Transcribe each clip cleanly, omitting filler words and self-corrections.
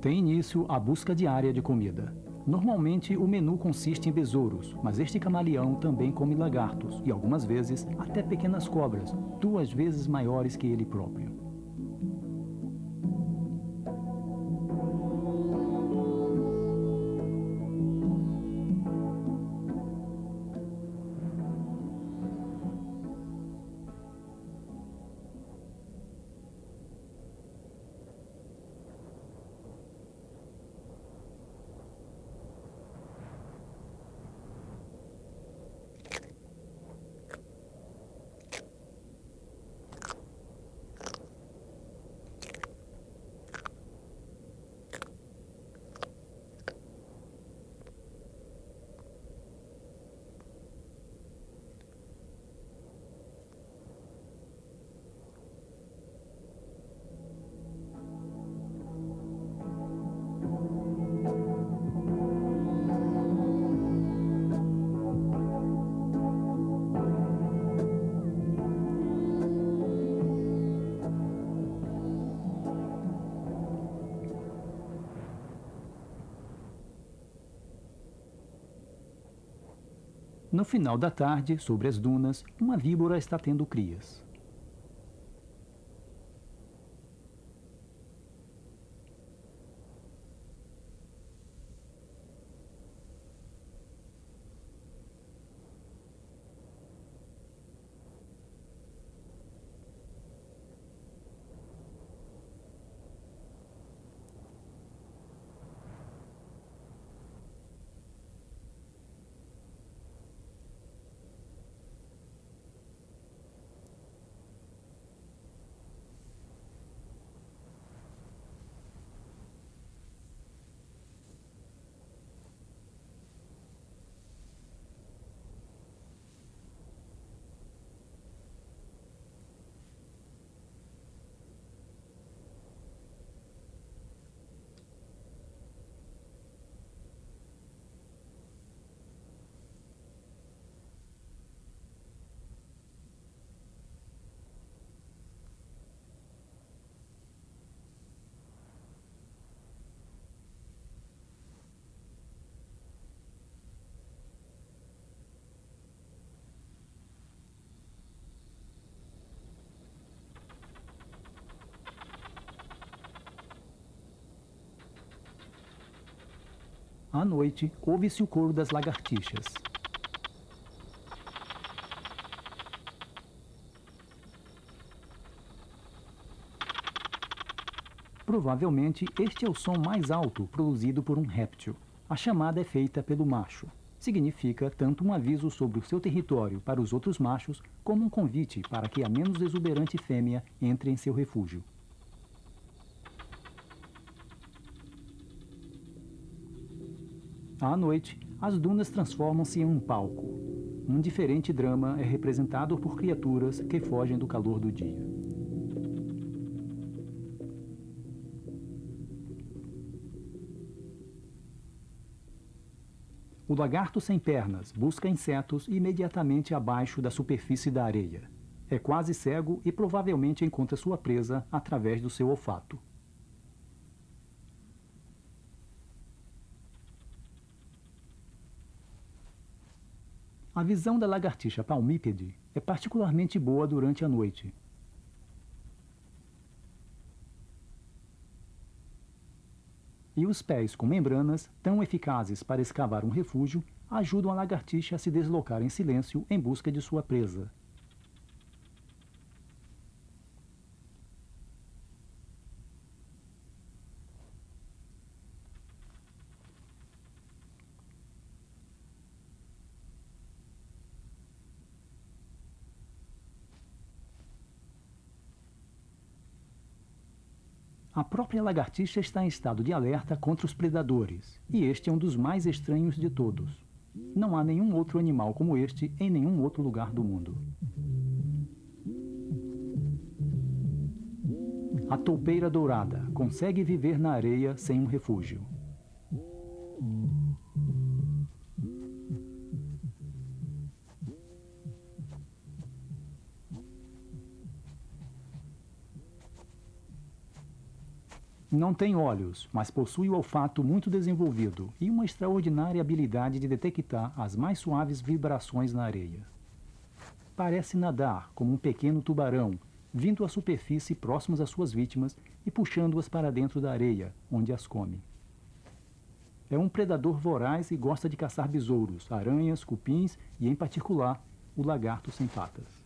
Tem início a busca diária de comida. Normalmente o menu consiste em besouros, mas este camaleão também come lagartos e algumas vezes até pequenas cobras, 2 vezes maiores que ele próprio. No final da tarde, sobre as dunas, uma víbora está tendo crias. À noite, ouve-se o coro das lagartixas. Provavelmente, este é o som mais alto produzido por um réptil. A chamada é feita pelo macho. Significa tanto um aviso sobre o seu território para os outros machos, como um convite para que a menos exuberante fêmea entre em seu refúgio. À noite, as dunas transformam-se em um palco. Um diferente drama é representado por criaturas que fogem do calor do dia. O lagarto sem pernas busca insetos imediatamente abaixo da superfície da areia. É quase cego e provavelmente encontra sua presa através do seu olfato. A visão da lagartixa palmípede é particularmente boa durante a noite. E os pés com membranas, tão eficazes para escavar um refúgio, ajudam a lagartixa a se deslocar em silêncio em busca de sua presa. A própria lagartixa está em estado de alerta contra os predadores, e este é um dos mais estranhos de todos. Não há nenhum outro animal como este em nenhum outro lugar do mundo. A toupeira dourada consegue viver na areia sem um refúgio. Não tem olhos, mas possui o olfato muito desenvolvido e uma extraordinária habilidade de detectar as mais suaves vibrações na areia. Parece nadar como um pequeno tubarão, vindo à superfície próximos às suas vítimas e puxando-as para dentro da areia, onde as come. É um predador voraz e gosta de caçar besouros, aranhas, cupins e, em particular, o lagarto sem patas.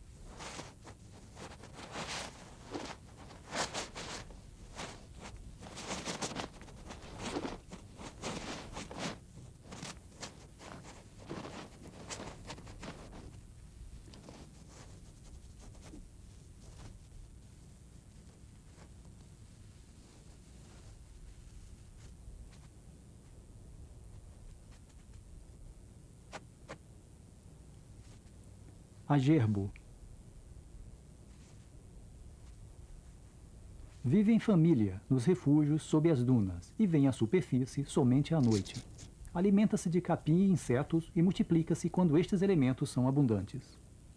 A gerbo. Vive em família, nos refúgios sob as dunas, e vem à superfície somente à noite. Alimenta-se de capim e insetos e multiplica-se quando estes elementos são abundantes.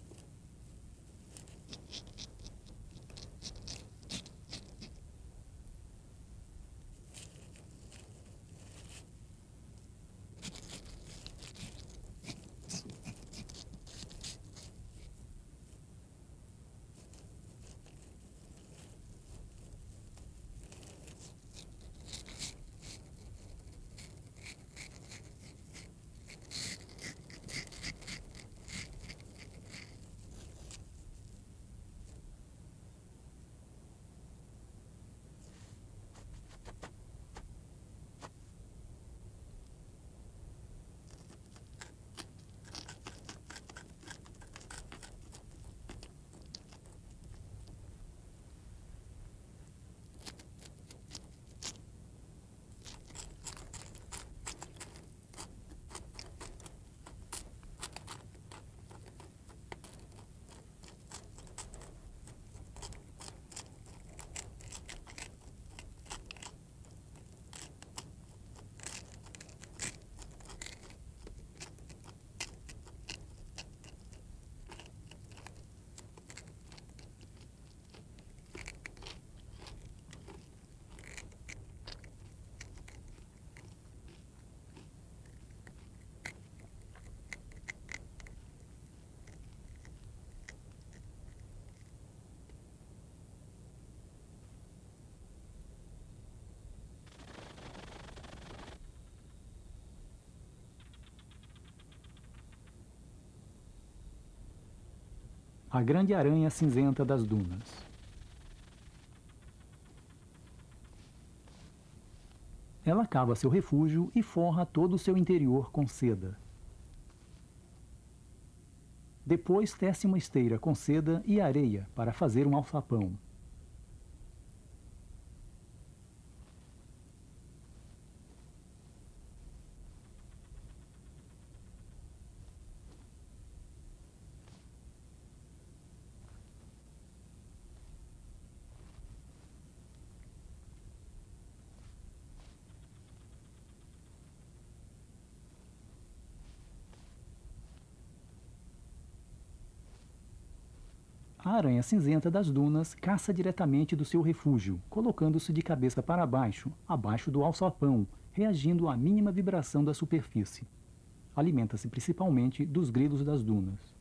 A grande aranha cinzenta das dunas. Ela cava seu refúgio e forra todo o seu interior com seda. Depois tece uma esteira com seda e areia para fazer um alçapão. A aranha cinzenta das dunas caça diretamente do seu refúgio, colocando-se de cabeça para baixo, abaixo do alçapão, reagindo à mínima vibração da superfície. Alimenta-se principalmente dos grilos das dunas.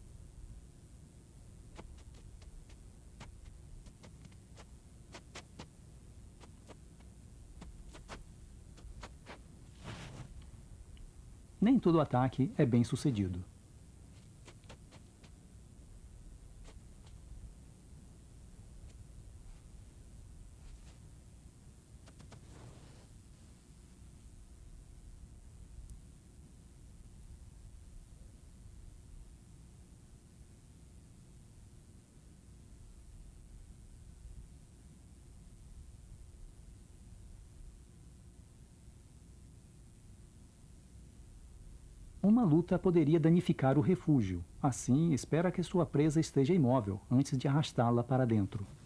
Nem todo ataque é bem sucedido. Uma luta poderia danificar o refúgio. Assim, espera que sua presa esteja imóvel antes de arrastá-la para dentro.